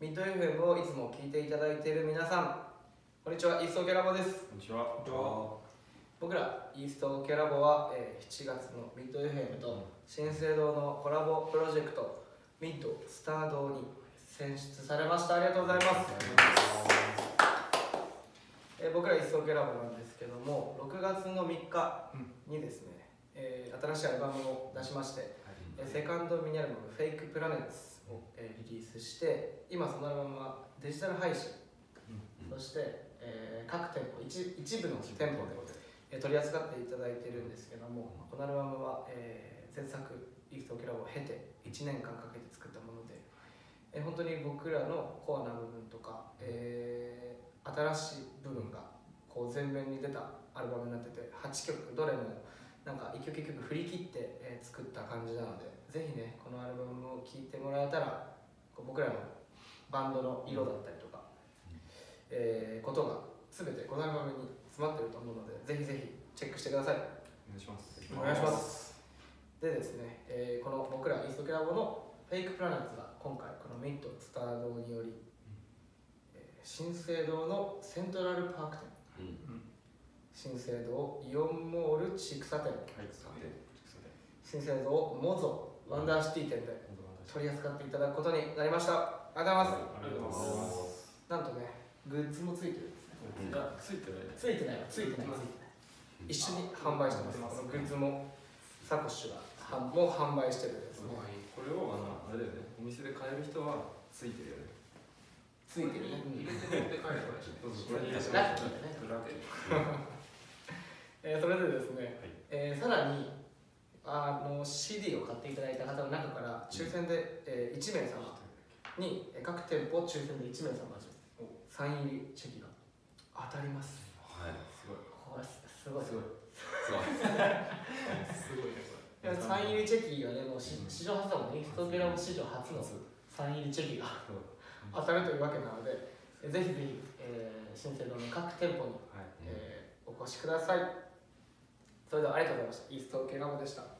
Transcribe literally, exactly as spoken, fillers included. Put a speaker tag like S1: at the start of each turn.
S1: ミッド エフエム をいつも聞いていただいている皆さん、こんにちは。イーストオケラボです。
S2: こんにちは。
S1: 僕らイーストオケラボは、えー、しちがつのミッド エフエム と新生堂のコラボプロジェクトミッドスター堂に選出されました。ありがとうございます。えー、僕らイーストオケラボなんですけども、ろくがつのみっかにですね、えー、新しいアルバムを出しまして、はい、セカンドミニアルバム「フェイクプラネッツ」を、えー、リリースして、今そのアルバムはデジタル配信、うんうん、そして、えー、各店舗 一, 一部の店舗で、えー、取り扱っていただいているんですけども、このアルバムは、えー、前作イーストオケラボを経ていちねんかんかけて作ったもので、えー、本当に僕らのコアな部分とか、えー、新しい部分がこう前面に出たアルバムになってて、はちきょくどれもなんか一曲一曲振り切って、えー、作った感じなので、ぜひねこのアルバムを聴いてもらえたら、こう僕らのバンドの色だったりとか、うんえー、ことが全てこのアルバムに詰まってると思うので、ぜひぜひチェックしてください。
S2: お願いします。
S1: お願いします。でですね、えー、この僕らイーストオケラボのフェイクプラネッツが今回このミッドスター堂により、うんえー、新生堂のセントラルパーク店、うん新生堂イオンモール千草店、はい、新生堂モゾワンダーシティ店で取り扱っていただくことになりました。ありがとうございます。ありがとうございます。なんとね、グッズもついてるんですね。
S2: いや、ついてない。
S1: ついてない、ついてない、ついてない。一緒に販売してます。このグッズもサコッシュがもう販売してるんですね。
S2: これをあのあれだよね、お店で買える人はついてるよね。
S1: ついてるね。
S2: そうそう、これに
S1: ラッキーだね。
S2: ラッキー。
S1: えー、それでですね、はいえー、さらにあの シーディー を買っていただいた方の中から抽選で、えー、いちめいさまに各店舗抽選でいちめいさまにサイン入りチェキが当たります。
S2: はい、すごい。
S1: これすごい
S2: すごい。
S1: すごい。すごいねこれ。サイン入りチェキがねもう史上初だもんね。イーストオケラボ史上初のサイン入りチェキが当たるというわけなので、ぜひぜひ、えー、新生堂の各店舗に、はいえー、お越しください。それではありがとうございました。イーストオケラボでした。